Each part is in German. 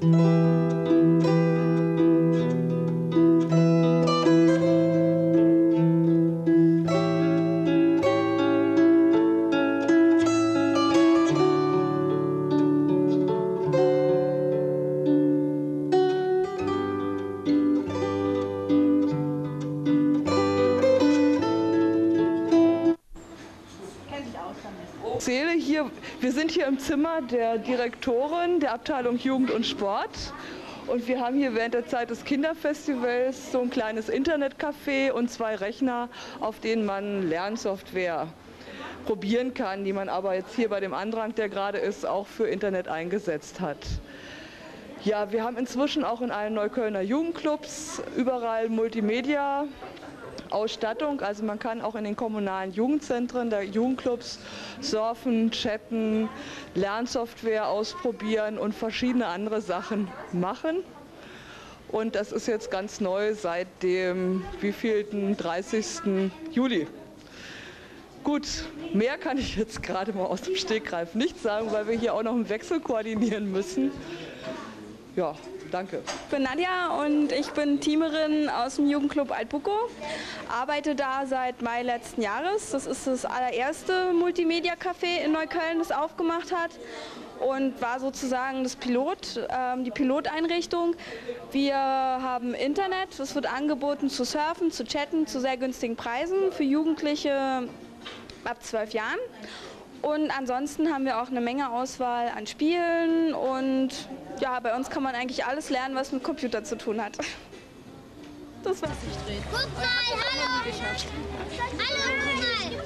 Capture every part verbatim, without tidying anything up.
Hier, wir sind hier im Zimmer der Direktorin der Abteilung Jugend und Sport und wir haben hier während der Zeit des Kinderfestivals so ein kleines Internetcafé und zwei Rechner, auf denen man Lernsoftware probieren kann, die man aber jetzt hier bei dem Andrang, der gerade ist, auch für Internet eingesetzt hat. Ja, wir haben inzwischen auch in allen Neuköllner Jugendclubs überall Multimedia Ausstattung, also man kann auch in den kommunalen Jugendzentren der Jugendclubs surfen, chatten, Lernsoftware ausprobieren und verschiedene andere Sachen machen. Und das ist jetzt ganz neu seit dem wievielten dreißigsten Juli. Gut, mehr kann ich jetzt gerade mal aus dem Stegreif nicht sagen, weil wir hier auch noch einen Wechsel koordinieren müssen. Ja, danke. Ich bin Nadja und ich bin Teamerin aus dem Jugendclub Altbuckow. Arbeite da seit Mai letzten Jahres. Das ist das allererste Multimedia-Café in Neukölln, das aufgemacht hat. Und war sozusagen das Pilot, ähm, die Piloteinrichtung. Wir haben Internet, es wird angeboten zu surfen, zu chatten, zu sehr günstigen Preisen für Jugendliche ab zwölf Jahren. Und ansonsten haben wir auch eine Menge Auswahl an Spielen und ja, bei uns kann man eigentlich alles lernen, was mit Computer zu tun hat. Das war's. Guck mal, hallo! Hallo,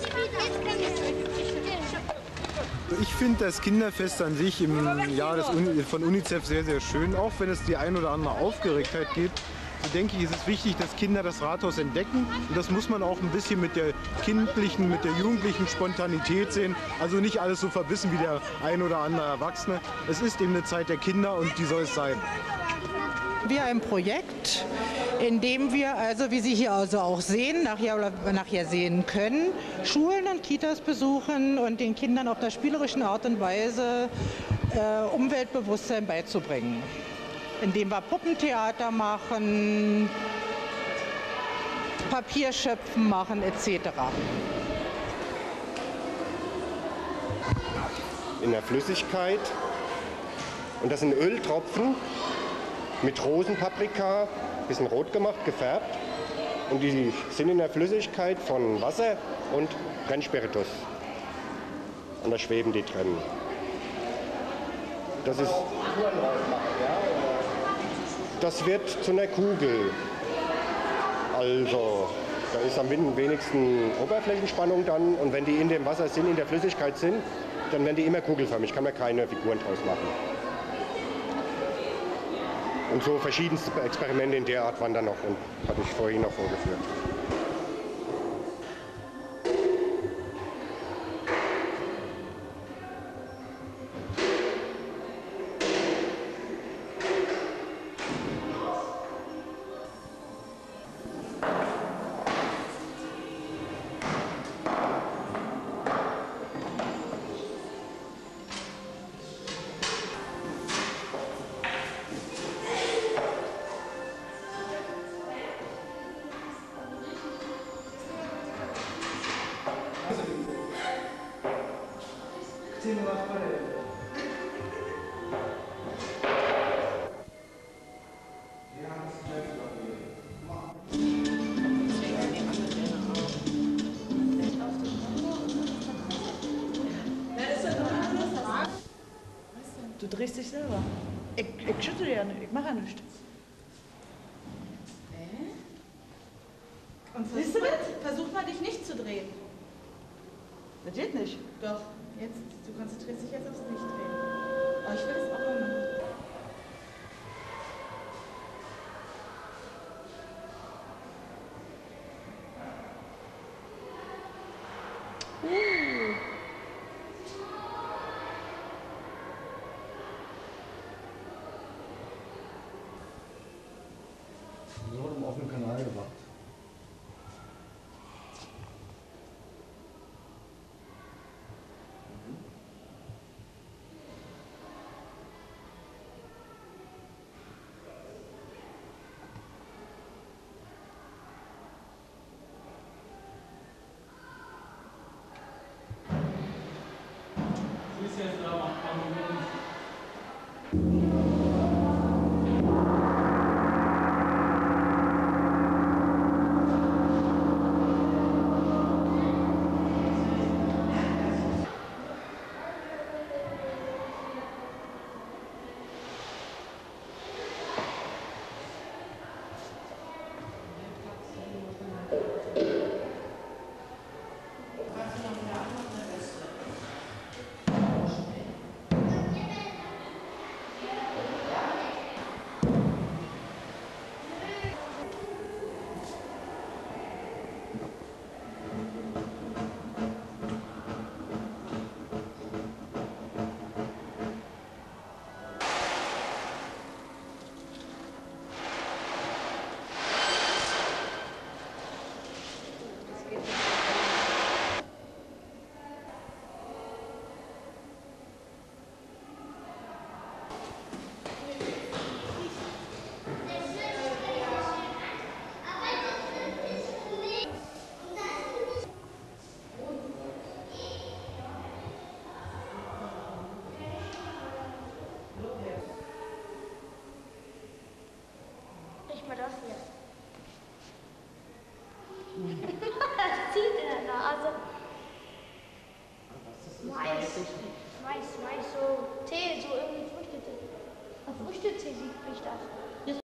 guck mal! Ich finde das Kinderfest an sich im Jahr des Uni von UNICEF sehr, sehr schön, auch wenn es die ein oder andere Aufgeregtheit gibt. So denke ich, ist es wichtig, dass Kinder das Rathaus entdecken. Und das muss man auch ein bisschen mit der kindlichen, mit der jugendlichen Spontanität sehen. Also nicht alles so verbissen wie der ein oder andere Erwachsene. Es ist eben eine Zeit der Kinder und die soll es sein. Wir ein Projekt, in dem wir, also wie Sie hier also auch sehen, nachher, oder nachher sehen können, Schulen und Kitas besuchen und den Kindern auf der spielerischen Art und Weise äh, Umweltbewusstsein beizubringen. Indem wir Puppentheater machen, Papierschöpfen machen et cetera. In der Flüssigkeit, und das sind Öltropfen mit Rosenpaprika, ein bisschen rot gemacht, gefärbt, und die sind in der Flüssigkeit von Wasser und Brennspiritus. Und da schweben die drin. Das ist Das wird zu einer Kugel. Also, da ist am wenigsten Oberflächenspannung dann, und wenn die in dem Wasser sind, in der Flüssigkeit sind, dann werden die immer kugelförmig, kann man keine Figuren draus machen. Und so verschiedenste Experimente in der Art waren dann noch, und hatte ich vorhin noch vorgeführt. Du drehst dich selber. Ich, ich schüttle ja nicht, ich mache ja nichts. Und siehst du das? Versuch mal, dich nicht zu drehen. Das geht nicht. Doch, jetzt, du konzentrierst dich jetzt aufs Nicht-Drehen. Aber ich will das auch mal machen. Uh. So im offenen Kanal gemacht. Riech mal das hier. Das zieht in der Nase. Mais. Mais, Mais, so Tee, so irgendwie Früchtetee. Früchtetee riecht das.